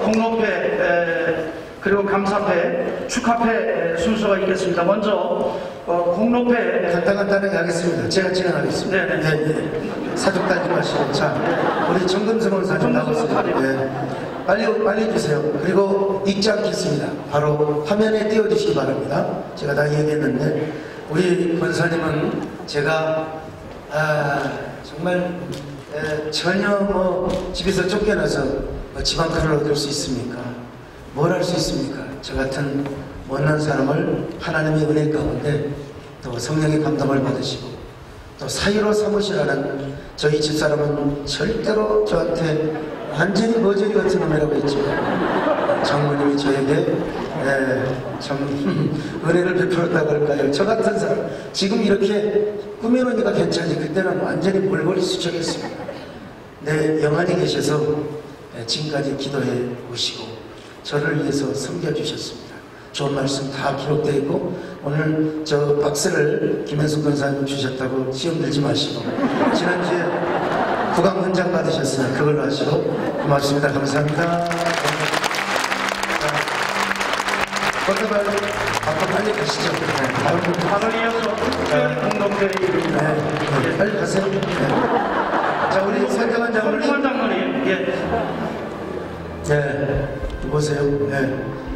공로패 그리고 감사패, 축하패 순서가 있겠습니다. 먼저 공로패 간단하게 하겠습니다. 제가 진행하겠습니다. 네네. 네. 사족 달지 마시고. 자, 우리 정금성 원사님 나오세요. 네. 빨리 해주세요. 그리고 잊지 않겠습니다. 바로 화면에 띄워주시기 바랍니다. 제가 다 얘기했는데 우리 권사님은 제가 정말 전혀 집에서 쫓겨나서 지방카를 얻을 수 있습니까? 뭘 할 수 있습니까? 저 같은 못난 사람을 하나님의 은혜 가운데 또 성령의 감동을 받으시고 또 사유로 삼으시라는 저희 집사람은 절대로 저한테 완전히 거저리 같은 놈이라고 했죠. 장모님이 저에게 참 은혜를 베풀었다고 할까요? 저 같은 사람 지금 이렇게 꾸며놓으니까 괜찮지 그때는 완전히 몰골이 수척했습니다. 내 영안이 계셔서 지금까지 기도해 오시고 저를 위해서 섬겨주셨습니다. 좋은 말씀 다 기록되어 있고 오늘 저 박스를 김현숙 권사님 주셨다고 시험 들지 마시고 지난주에 구강 훈장 받으셨어요. 그걸로 하시고 고맙습니다. 감사합니다. 앞으로 빨리 가시죠. 바로 이어서 특별 공동회의 이룹니다. 네, 빨리 가세요. 네. 자, 우리 선정한 장로님. 선정한 장로님. 예. 네, 보세요. 네.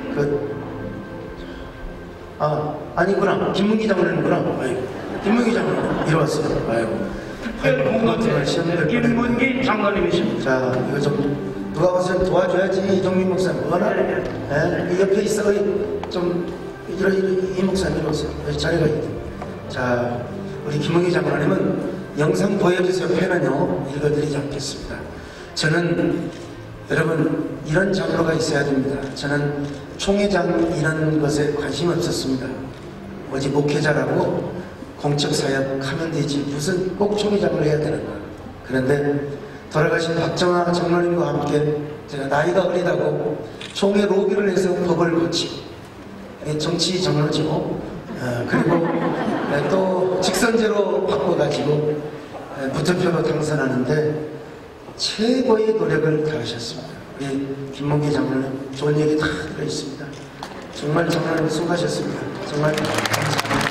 아니구나. 김문기 장로님구나. 김문기 장로님. 이리 왔어요. 아이고. 특별 공동회의 김문기 장로님이십니다. 자, 이거 좀 누가 와서 도와줘야지. 이종민 목사님. 뭐하나? 네. 옆에 있어. 좀, 이 목사님 이리 오세요. 여기 자리가 있대. 자, 우리 김문기 장로님은 영상 보여주세요. 패는요. 읽어드리지 않겠습니다. 저는 여러분 이런 장로가 있어야 됩니다. 저는 총회장 이런 것에 관심 없었습니다. 오직 목회자라고 공적 사역 하면 되지 무슨 꼭 총회장을 해야 되는가. 그런데 돌아가신 박정아 장로님과 함께 제가 나이가 어리다고 총회 로비를 해서 법을 고치고 정치 장로죠. 그리고 또 직선제로 바꿔가지고 무투표로 당선하는데 최고의 노력을 다하셨습니다. 우리 김문기 장로님 좋은 얘기 다 들어있습니다. 정말 장로님 수고하셨습니다. 정말 감사합니다.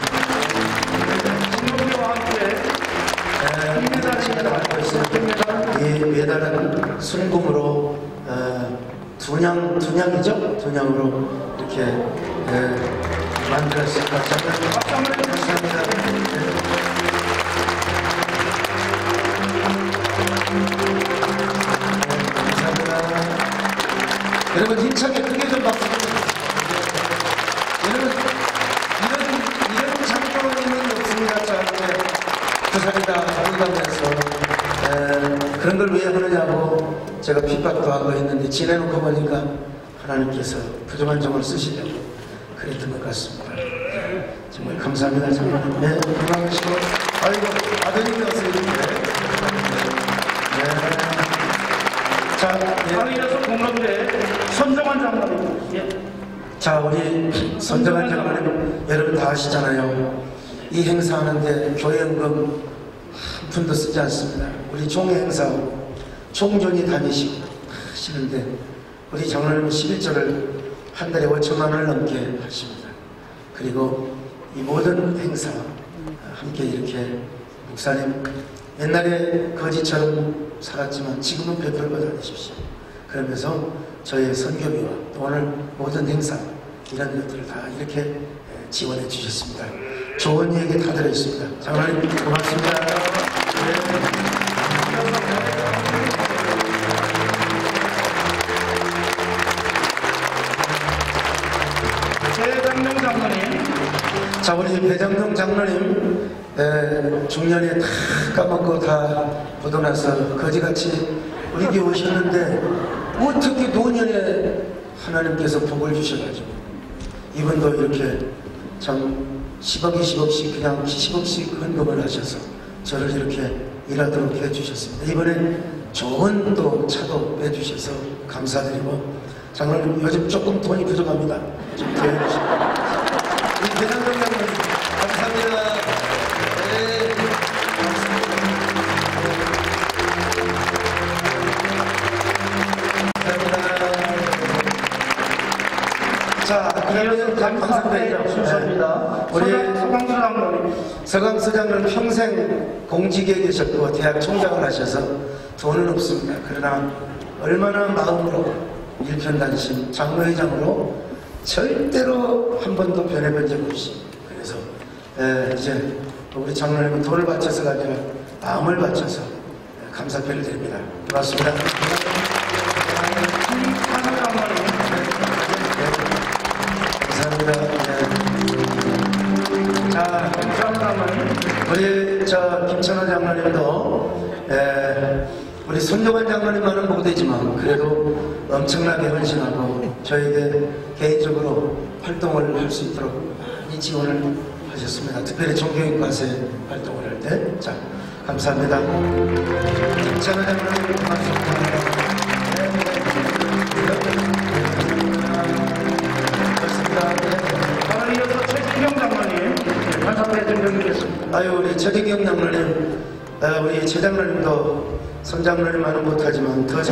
김문기와 함께 이 메달은 순금으로 두냥이죠? 두냥으로 이렇게 만들었습니다. 장로님 감사합니다. 여러분 힘차게 크게 좀 박수 주세요. 여러분 이런 장로님은 없습니다. 저한테 부산이다 한다면서 그런 걸 왜 하느냐고 제가 핍박도 하고 했는데 지내놓고 보니까 하나님께서 부족한 점을 쓰시려고 그랬던 것 같습니다. 정말 감사합니다. 장로님. 네, 건강하시고 아이고 아드님이 왔어요. 자, 바로 이어서 공로패 선정한 장로님. 예. 자, 우리 선정한 장로님 여러분 다 아시잖아요. 이 행사하는데 교회연금 한 푼도 쓰지 않습니다. 우리 종회 행사 총존이 다니시고 하시는데 우리 장로님은 11조를 한 달에 5천만 원을 넘게 하십니다. 그리고 이 모든 행사 함께 이렇게 목사님 옛날에 거지처럼 살았지만 지금은 베풀고 다니십시오. 그러면서 저의 선교비와 또 오늘 모든 행사 이런 것들을 다 이렇게 지원해 주셨습니다. 좋은 얘기 다 들어있습니다. 장로님 고맙습니다. 배장룡 장로님. 자, 우리 배장룡 장로님 중년에 다 까먹고 다 묻어나서 거지같이 우리 교회 오셨는데 어떻게 노년에 하나님께서 복을 주셔가지고 이분도 이렇게 참 10억 20억씩 그냥 10억씩 헌금을 하셔서 저를 이렇게 일하도록 해주셨습니다. 이번에 좋은 또 차도 빼주셔서 감사드리고 장로님 요즘 조금 돈이 부족합니다. 좀 더 해주시고 우리 배장룡 장로님 감사합니다. 네. 감사합니다. 자, 그러면 감사패 순서입니다. 우리 서강수 장로님. 서강수 장로는 평생 공직에 계셨고 대학 총장을 하셔서 돈은 없습니다. 그러나 얼마나 마음으로 일편단심 장로회장으로 절대로 한 번도 변해본 적 없이, 그래서 이제 우리 장로님은 돈을 바쳐서가 아니라 마음을 바쳐서 감사패를 드립니다. 고맙습니다. 감사합니다. 네. 자, 우리 김천호 장로님도 우리 손정환 장로님만은 못되지만 그래도 엄청나게 헌신하고 저에게 개인적으로 활동을 할 수 있도록 많이 지원을 하셨습니다. 특별히 종교인과세 활동을 할 때. 자, 감사합니다. 김천호 장로님 고맙습니다. 이어서 최진경 장로님 감사패 드리겠습니다. 아유, 우리 최진경 장로님, 우리 최 장로님도 손 장로님만은 못하지만 더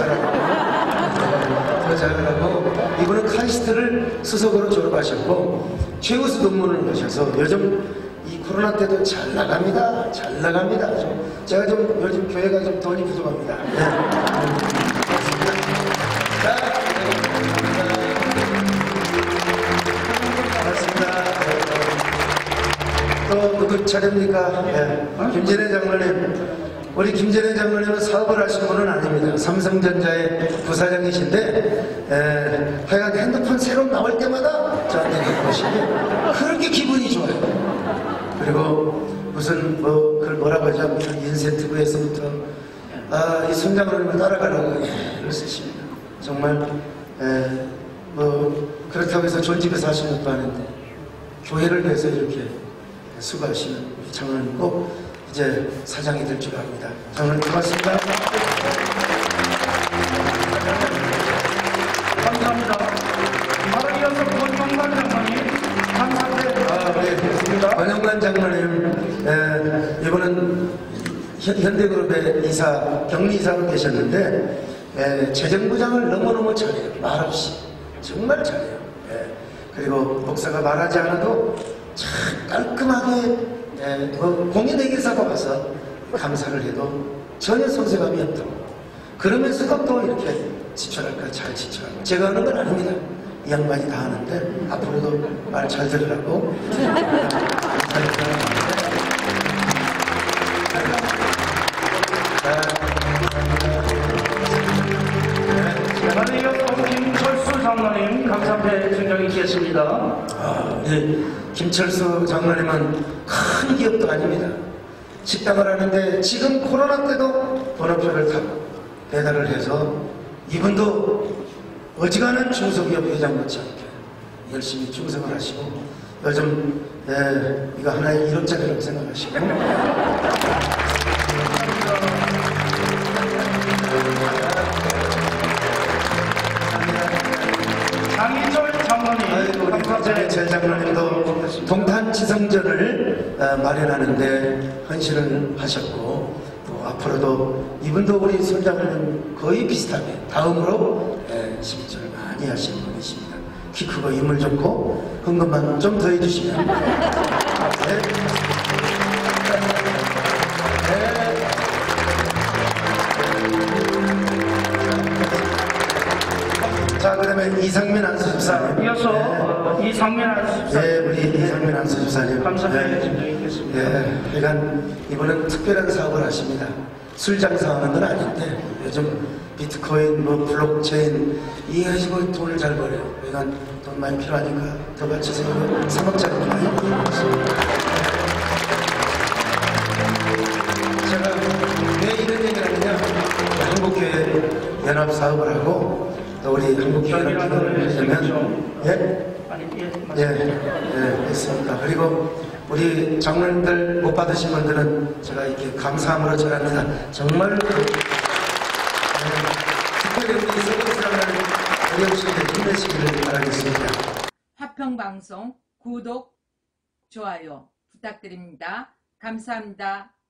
잘하고 이분은 카이스트를 수석으로 졸업하셨고 최우수 논문을 하셔서 요즘 이 코로나 때도 잘 나갑니다. 제가 좀 요즘 교회가 좀 돈이 부족합니다. 네. 자, 또 누구 차례입니까? 네. 김진애 장로님. 우리 김진애 장로님은 사업을 하신 분은 아닙니다. 삼성전자의 부사장이신데 하여간 핸드폰 새로 나올 때마다 저한테 보시기 그렇게 기분이 좋아요. 그리고 무슨 그걸 뭐라고 하죠? 인센티브에서부터 이 손 장로님을 따라가라고 애를 쓰십니다. 정말 그렇다고 해서 좋은 집에서 하시는 것도 아닌데 교회를 위해서 이렇게 수고하시는 우리 장로님 꼭 이제 사장이 될 줄 압니다. 장로님 고맙습니다. 감사합니다. 바로 이어서 권영관 장로님 감사패 드리겠습니다. 권영관 장로님, 이번은 현대그룹의 격리이사로 계셨는데 재정부장을 너무너무 잘해요. 말없이 정말 잘해요. 그리고 목사가 말하지 않아도 참 깔끔하게 공인회계사가 와서 감사를 해도 전혀 손색감이 없다고, 그러면서도 또 이렇게 지출할까 잘 지출하고, 제가 하는 건 아닙니다. 이 양반이 다 하는데 앞으로도 말 잘 들으라고 바로 이어서 김철수 장로님 감사패 증정이 있겠습니다. 김철수 장로님은 큰 기업도 아닙니다. 식당을 하는데 지금 코로나 때도 번호표를 다 배달을 해서 이분도 어지간한 중소기업 회장 못지않게 열심히 충성을 하시고 요즘 이거 하나의 1억짜리라고 생각하시고 장희철 장로님 감사패 제 장로님도 동탄지성전을 마련하는데 헌신을 하셨고 또 앞으로도 이분도 우리 손장로님 거의 비슷하게 다음으로 심지를 많이 하시는 분이십니다. 키 크고 인물 좋고 헌금만 좀 더 해주시면 자, 그러면 이상민 안수집사님. 이어서 이상민 안수집사님. 네, 우리 이상민 안수집사님. 감사패 증정이 있겠습니다. 그러니까 이분은 특별한 사업을 하십니다. 술 장사하는 건 아닌데 요즘 비트코인, 블록체인 이거 가지고 돈을 잘 벌어요. 그러니까 돈 많이 필요하니까 더 바쳐서 3억짜리 많이 벌었습니다. 제가 왜 이런 얘기를 하느냐, 한국교회 연합 사업을 하고 또 우리 한국교회 연합을 하려면 했습니다. 그리고 우리 장로님들 못 받으신 분들은 제가 이렇게 감사함으로 전합니다. 정말 특별히 우리 서울사람을 어려우신데 힘내시기를 바라겠습니다. 화평방송 구독, 좋아요 부탁드립니다. 감사합니다.